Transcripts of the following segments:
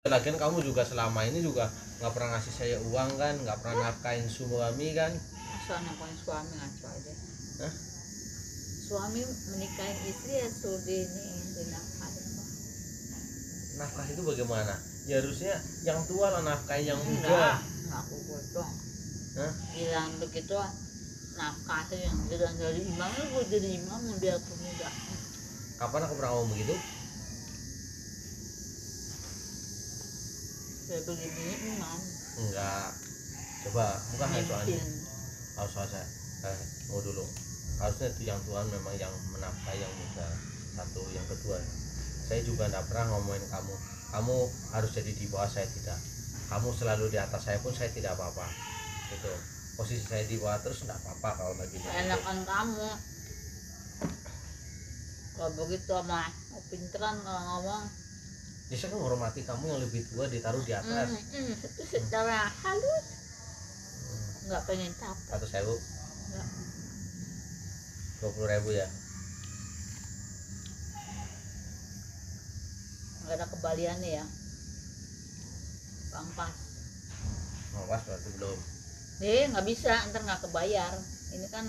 Lagian kamu juga selama ini juga nggak pernah ngasih saya uang kan, nggak pernah nafkahin suami kan. Soalnya punya suami ngaco aja. Hah? Suami menikahin istri ya sudah ini dinafkahin. Nafkah itu bagaimana? Ya harusnya yang tua lah nafkahin yang muda. Enggak aku potong. Hah? Bilang begitu nafkahin, bilang dari imam lu jadi imam dia aku muda. Kapan aku pernah ngomong begitu? Saya begini imam. Enggak. Coba bukan hal soalnya. Mimpin. Harus saya. Mau dulu. Harusnya itu yang tua memang yang menafkahi yang muda. Satu, yang kedua. Saya juga tidak pernah ngomongin kamu. Kamu harus jadi di bawah, saya tidak. Kamu selalu di atas saya pun saya tidak apa-apa. Gitu. Posisi saya di bawah terus tidak apa-apa kalau lagi begitu. Enakan kamu. Kalau begitu mah pinteran kalau ngomong. Ya saya kan menghormati kamu yang lebih tua ditaruh di atas. Itu secara halus. Nggak pengen capek. 100.000. Nggak. 20.000 ya. Nggak ada kembaliannya ya. Bang pas. Oh, pas berarti belum. Nggak bisa, ntar nggak kebayar. Ini kan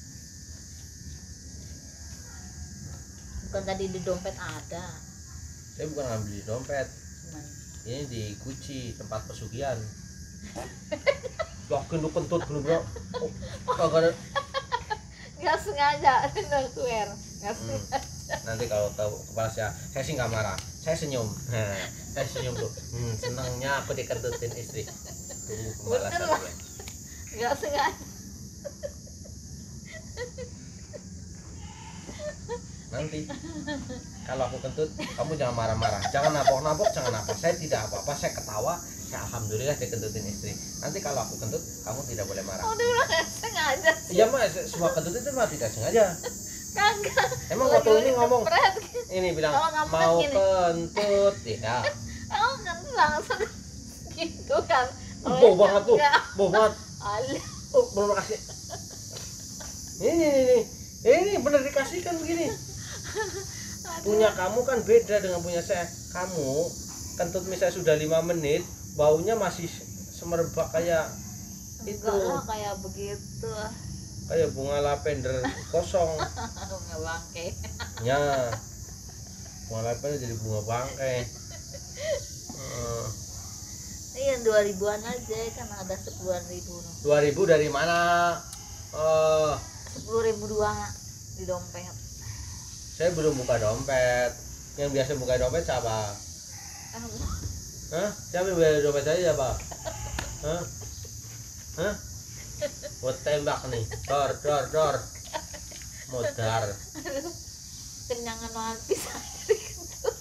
bukan tadi di dompet ada. Saya bukan ngambil di dompet. Cuman Ini di Guci, tempat pesugihan. Yakin lu kentut bener-bener. Kagak ada. nggak sengaja, nggak swear, nggak sengaja. Nanti kalau tahu kepala saya sih nggak marah. Saya senyum. Saya senyum tuh. Senangnya aku dikentutin istri. Tunggu pembalasan Bener lah. gue. Nggak sengaja. Nanti kalau aku kentut, kamu jangan marah-marah, jangan napok-napok, jangan apa. Saya tidak apa-apa, saya ketawa, saya alhamdulillah dikentutin istri. Nanti kalau aku kentut, kamu tidak boleh marah. Oh, dia nggak sengaja sih. Iya mah, semua kentut itu mah tidak sengaja. Kagak. Emang Lagi waktu ini ngomong, kepret. ini bilang Kalau ngambek mau gini. kentut, tidak. Oh, kan langsung gitu kan. Boh banget tuh, Nggak. boh banget. Alah. Oh, belum kasih. Ini bener dikasihkan begini. Punya kamu kan beda dengan punya saya. Kamu kentut misalnya sudah 5 menit, baunya masih semerbak kayak itu. Enggak lah kayak begitu. Kayak bunga lavender kosong. Bunga bangke. Ya. Bunga lavender jadi bunga bangkai. Iya 2000-an aja kan ada 10.000 noh. 2000 dari mana? 10.000 doang di dompet. Saya belum buka dompet. Yang biasa buka dompet siapa? Hah? Siapa yang buka dompet saya siapa? Hah? Hah? Buat tembak nih. Dor. Modar. Kenyangan makan pisang dari kentut.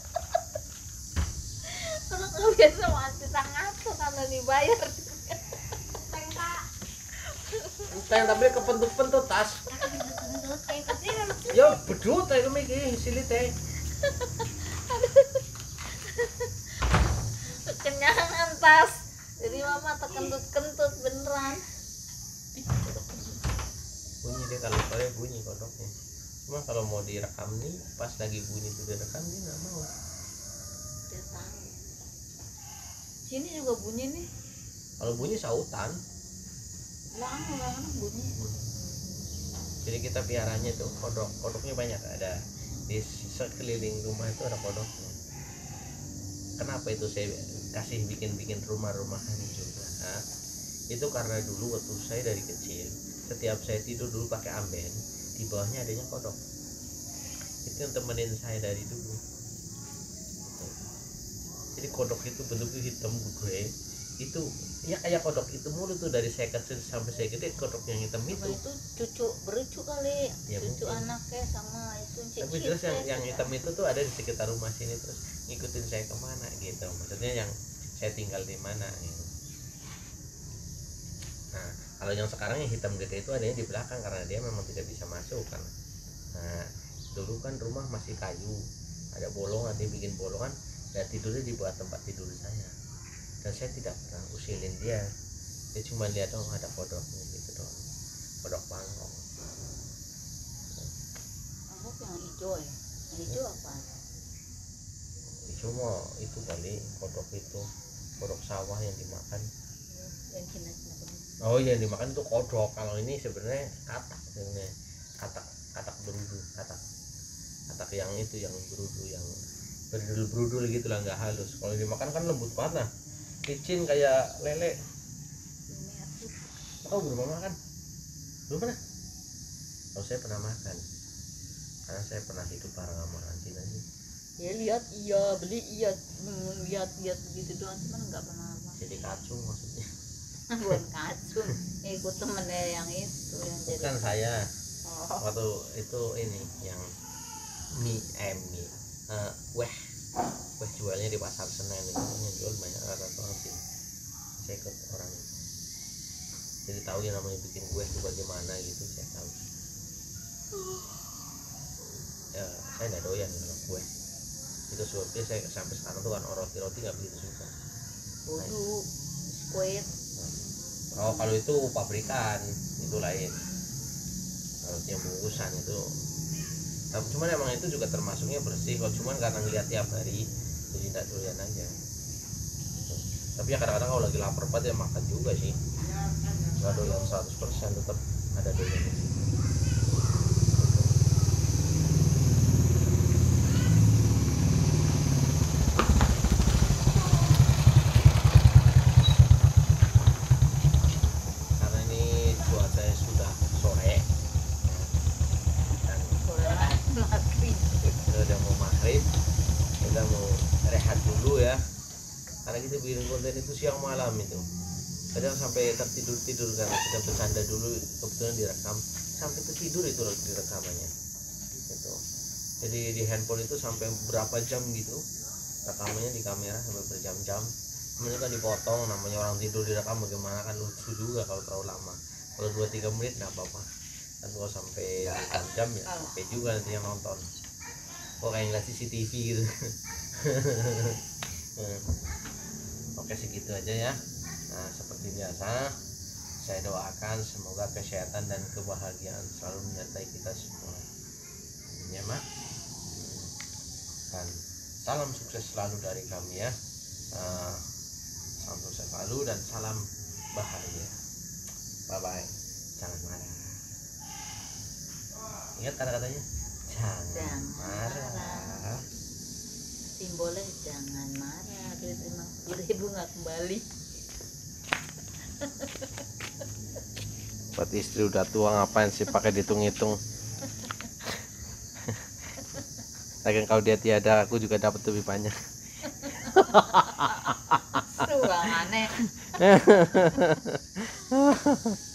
Kalau nggak biasa makan pisang ngaco karena dibayar. Enteng tapi kepentut-pentut tas. Ya bedut ae iki silit teh. Kenyangan tas. Jadi mama terkentut-kentut beneran. Bunyi dia kalau sore bunyi kodoknya. Cuma kalau mau direkam nih pas lagi bunyi itu direkam dia nggak mau. Dia tahu. Sini juga bunyi nih. Kalau bunyi sautan. Lama bunyi. Jadi kita piaranya tuh kodoknya banyak, ada di sekeliling rumah itu ada kodoknya. Kenapa itu saya kasih bikin rumah-rumahan juga? Itu karena dulu waktu saya dari kecil setiap saya tidur dulu pakai amben, di bawahnya adanya kodok. Itu yang temenin saya dari dulu. Jadi kodok itu bentuknya hitam gede. Itu ya kayak kodok itu mulu tuh dari saya kecil sampai saya gede, kodok yang hitam itu. Itu cucu berucu kali, Ya, cucu mungkin. anaknya sama itu cicit. Tapi jelas yang hitam itu tuh ada di sekitar rumah sini terus ngikutin saya kemana gitu. Maksudnya yang saya tinggal di mana gitu. Nah kalau yang sekarang yang hitam gede itu adanya di belakang karena dia memang tidak bisa masuk kan. Nah dulu kan rumah masih kayu, ada bolongan, dia bikin bolongan dan tidurnya di bawah tempat tidur saya. Dan saya tidak pernah usilin dia cuma lihat dong ada kodoknya gitu dong, kodok bangkong. Aku yang hijau ya, yang hijau apa? Hijau cuma itu kali kodok itu, kodok sawah yang dimakan. Yang jinak-jinak ini. Oh yang dimakan itu kodok, kalau ini sebenarnya katak sebenarnya, katak berudu, katak yang itu yang berudu, yang berudul gitu lah, nggak halus. Kalau dimakan kan lembut banget, nah licin kayak lele. Ini aku Oh belum makan? Belum pernah? Oh saya pernah makan, karena saya pernah hidup bareng sama orang Cina sih. ya lihat iya beli iya lihat begitu doang, cuman nggak pernah makan. Jadi kacung maksudnya. Bukan kacung, ikut temennya yang itu yang jadi. Bukan saya, Oh, waktu itu ini yang mie weh jualnya di pasar Senen itu kan yang jual banyak rata-rata orang sini. Saya ikut orang itu, jadi tahu ya namanya bikin kue itu bagaimana gitu, saya tahu. Ya saya nggak doyan kalau kue itu, sebabnya saya sampai sekarang tuh kan roti nggak begitu suka. bodoh, squid. Oh kalau itu pabrikan itu lain, kalau yang bungkusan itu. Tapi cuman emang itu juga termasuknya bersih, kalau cuman karena ngeliat tiap hari jadi tidak doyan aja. Tapi ya kadang-kadang kalau lagi lapar banget ya makan juga sih, nggak doyan 100%, tetap ada doyan di situ. Karena ini cuacanya sudah sore dan Maghrib. udah mau maghrib, kita mau rehat dulu ya, karena kita bikin konten itu siang malam itu kadang sampai tertidur karena kita bercanda dulu, kebetulan direkam sampai tertidur itu direkamannya itu. Jadi di handphone itu sampai berapa jam gitu rekamannya, di kamera sampai berjam-jam, kemudian kan dipotong, namanya orang tidur direkam bagaimana, kan lucu juga kalau terlalu lama. Kalau 2-3 menit nggak apa-apa, kan kalau sampai jam ya capek juga nanti yang nonton. Kok kayak ngeliat CCTV gitu. Oke segitu aja ya. Nah seperti biasa saya doakan semoga kesehatan dan kebahagiaan selalu menyertai kita semua ya mak. Dan salam sukses selalu dari kami ya. Salam sukses selalu dan salam bahagia. Bye bye. Jangan marah. Ingat kata-katanya, jangan marah. Simbolnya jangan marah, duit 50.000 nggak kembali. Buat istri udah tua ngapain sih pakai dihitung-hitung. Lagian kalau dia tiada aku juga dapat lebih banyak. Ruangannya